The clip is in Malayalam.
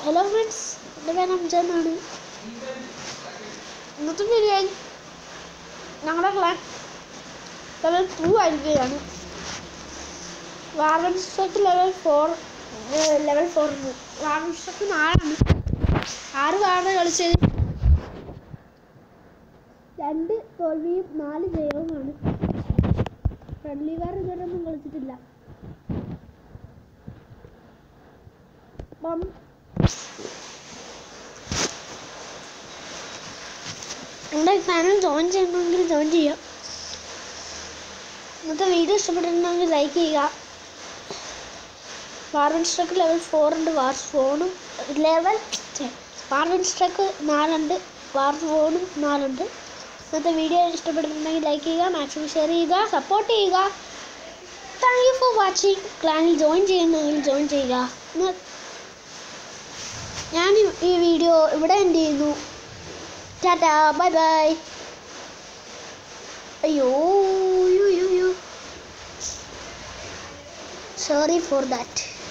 ഹലോ ഫ്രണ്ട്സ്, എൻ്റെ പേര് അംജാൻ ആണ്. ഇന്നത്തെ വീഡിയോയിൽ ഞങ്ങളുടെ ക്ലാൻ ലെവൽ 2 ആയിരിക്കുകയാണ്. Warden struck level 4 warden struck 4 6 ward കളിച്ചത് 2 തോൽവിയും 4 ജയവുമാണ്. ഫ്രണ്ട്ലി വാർ ഇതുവരെയൊന്നും കളിച്ചിട്ടില്ല. അപ്പം നമ്മുടെ ചാനൽ ജോയിൻ ചെയ്യണമെങ്കിൽ ജോയിൻ ചെയ്യാം. ഇന്നത്തെ വീഡിയോ ഇഷ്ടപ്പെട്ടിട്ടുണ്ടെങ്കിൽ ലൈക്ക് ചെയ്യുക. വാർഡൻ സ്ട്രക്ക് ലെവൽ 4 ഉണ്ട്, വാർ സ്ട്രക്ക് 4 ഉണ്ട്, വാർ ഫോണും 4 ഉണ്ട്. ഇന്നത്തെ വീഡിയോ ഇഷ്ടപ്പെട്ടിട്ടുണ്ടെങ്കിൽ ലൈക്ക് ചെയ്യുക, മാക്സിമം ഷെയർ ചെയ്യുക, സപ്പോർട്ട് ചെയ്യുക. Thank you for watching. ക്ലാനിൽ ജോയിൻ ചെയ്യുന്നെങ്കിൽ ജോയിൻ ചെയ്യുക. ഞാൻ ഈ വീഡിയോ ഇവിടെ എൻഡ് ചെയ്യുന്നു. Tata, bye bye. അയ്യോ, സോറി ഫോർ ദാറ്റ്.